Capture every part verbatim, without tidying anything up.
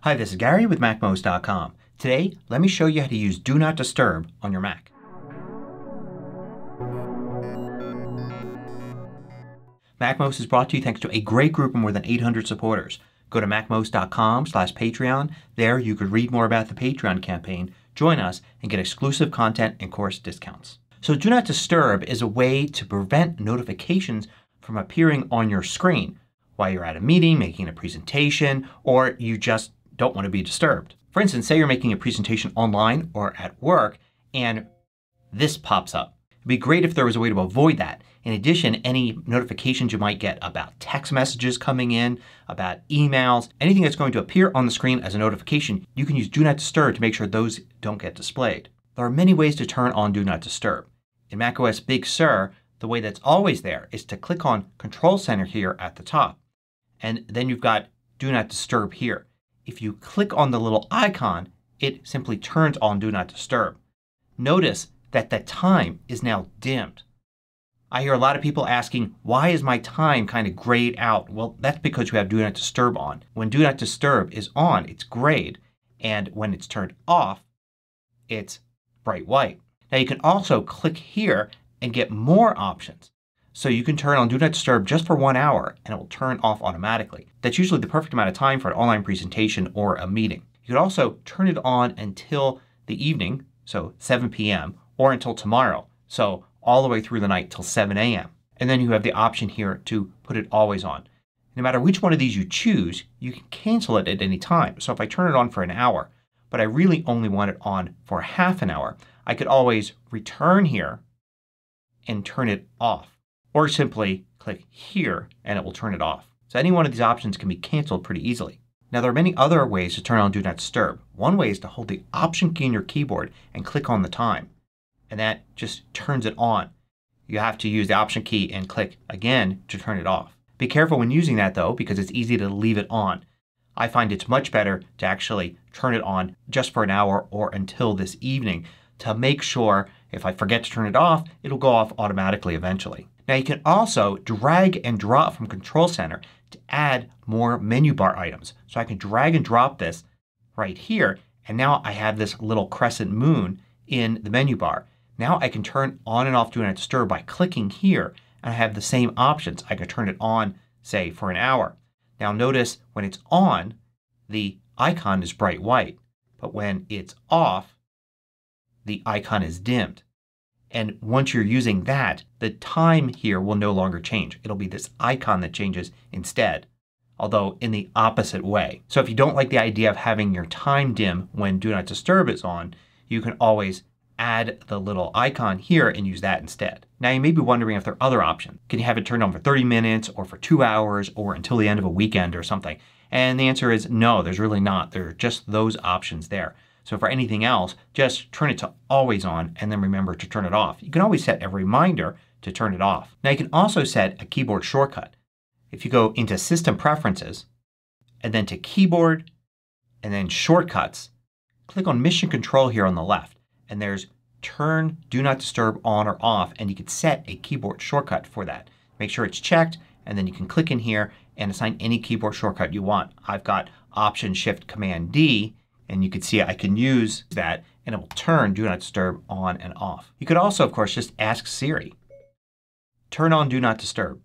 Hi, this is Gary with Mac most dot com. Today, let me show you how to use Do Not Disturb on your Mac. MacMost is brought to you thanks to a great group of more than eight hundred supporters. Go to Mac most dot com slash Patreon. There you could read more about the Patreon campaign, join us, and get exclusive content and course discounts. So Do Not Disturb is a way to prevent notifications from appearing on your screen while you're at a meeting, making a presentation, or you just don't want to be disturbed. For instance, say you're making a presentation online or at work and this pops up. It would be great if there was a way to avoid that. In addition, any notifications you might get about text messages coming in, about emails, anything that's going to appear on the screen as a notification, you can use Do Not Disturb to make sure those don't get displayed. There are many ways to turn on Do Not Disturb. In macOS Big Sur, the way that's always there is to click on Control Center here at the top. And then you've got Do Not Disturb here. If you click on the little icon, it simply turns on Do Not Disturb. Notice that the time is now dimmed. I hear a lot of people asking, why is my time kind of grayed out? Well, that's because you have Do Not Disturb on. When Do Not Disturb is on, it's grayed. And when it's turned off, it's bright white. Now you can also click here and get more options. So you can turn on Do Not Disturb just for one hour and it will turn off automatically. That's usually the perfect amount of time for an online presentation or a meeting. You could also turn it on until the evening, so seven p m, or until tomorrow, so all the way through the night till seven a m And then you have the option here to put it always on. No matter which one of these you choose, you can cancel it at any time. So if I turn it on for an hour, but I really only want it on for half an hour, I could always return here and turn it off. Or simply click here and it will turn it off. So any one of these options can be canceled pretty easily. Now there are many other ways to turn on Do Not Disturb. One way is to hold the Option key on your keyboard and click on the time. And that just turns it on. You have to use the Option key and click again to turn it off. Be careful when using that though because it's easy to leave it on. I find it's much better to actually turn it on just for an hour or until this evening to make sure if I forget to turn it off, it'll go off automatically eventually. Now you can also drag and drop from Control Center to add more menu bar items. So I can drag and drop this right here and now I have this little crescent moon in the menu bar. Now I can turn on and off Do Not Disturb by clicking here and I have the same options. I can turn it on, say, for an hour. Now notice when it's on the icon is bright white, but when it's off the icon is dimmed. And once you're using that, the time here will no longer change. It'll be this icon that changes instead, although in the opposite way. So if you don't like the idea of having your time dim when Do Not Disturb is on, you can always add the little icon here and use that instead. Now you may be wondering if there are other options. Can you have it turned on for thirty minutes or for two hours or until the end of a weekend or something? And the answer is no, there's really not. There are just those options there. So for anything else, just turn it to always on and then remember to turn it off. You can always set a reminder to turn it off. Now you can also set a keyboard shortcut. If you go into System Preferences and then to Keyboard and then Shortcuts, click on Mission Control here on the left and there's Turn Do Not Disturb on or off and you can set a keyboard shortcut for that. Make sure it's checked and then you can click in here and assign any keyboard shortcut you want. I've got Option Shift Command D. And you can see I can use that and it will turn Do Not Disturb on and off. You could also, of course, just ask Siri. Turn on Do Not Disturb.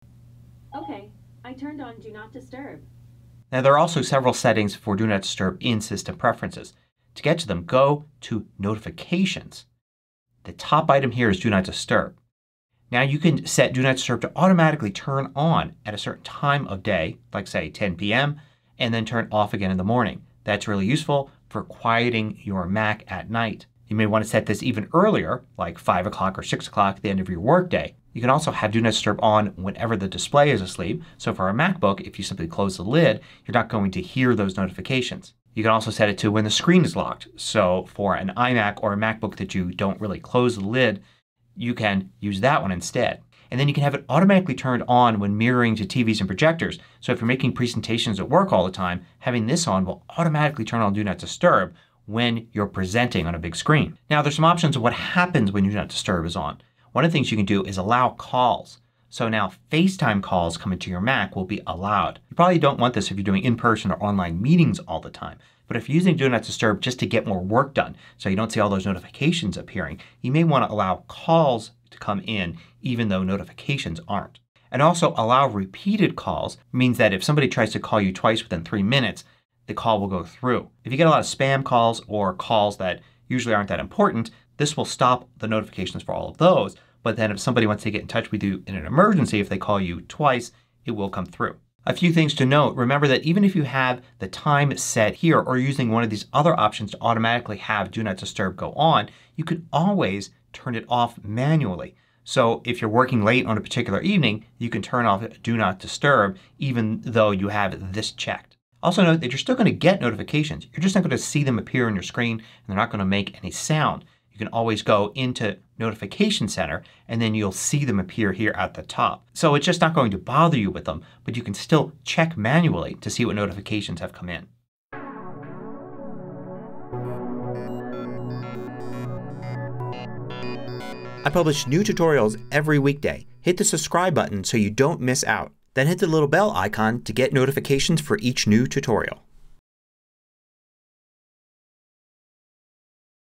Okay, I turned on Do Not Disturb. Now there are also several settings for Do Not Disturb in System Preferences. To get to them, go to Notifications. The top item here is Do Not Disturb. Now you can set Do Not Disturb to automatically turn on at a certain time of day, like say ten p m, and then turn off again in the morning. That's really useful for quieting your Mac at night. You may want to set this even earlier, like five o'clock or six o'clock at the end of your workday. You can also have Do Not Disturb on whenever the display is asleep. So for a MacBook, if you simply close the lid, you're not going to hear those notifications. You can also set it to when the screen is locked. So for an iMac or a MacBook that you don't really close the lid, you can use that one instead. And then you can have it automatically turned on when mirroring to T Vs and projectors. So if you're making presentations at work all the time, having this on will automatically turn on Do Not Disturb when you're presenting on a big screen. Now there's some options of what happens when Do Not Disturb is on. One of the things you can do is allow calls. So now FaceTime calls coming to your Mac will be allowed. You probably don't want this if you're doing in-person or online meetings all the time. But if you're using Do Not Disturb just to get more work done so you don't see all those notifications appearing, you may want to allow calls to come in even though notifications aren't. And also allow repeated calls means that if somebody tries to call you twice within three minutes, the call will go through. If you get a lot of spam calls or calls that usually aren't that important, this will stop the notifications for all of those. But then if somebody wants to get in touch with you in an emergency, if they call you twice, it will come through. A few things to note. Remember that even if you have the time set here or using one of these other options to automatically have Do Not Disturb go on, you can always turn it off manually. So if you're working late on a particular evening, you can turn off Do Not Disturb even though you have this checked. Also note that you're still going to get notifications. You're just not going to see them appear on your screen and they're not going to make any sound. You can always go into Notification Center and then you'll see them appear here at the top. So it's just not going to bother you with them, but you can still check manually to see what notifications have come in. I publish new tutorials every weekday. Hit the subscribe button so you don't miss out. Then hit the little bell icon to get notifications for each new tutorial.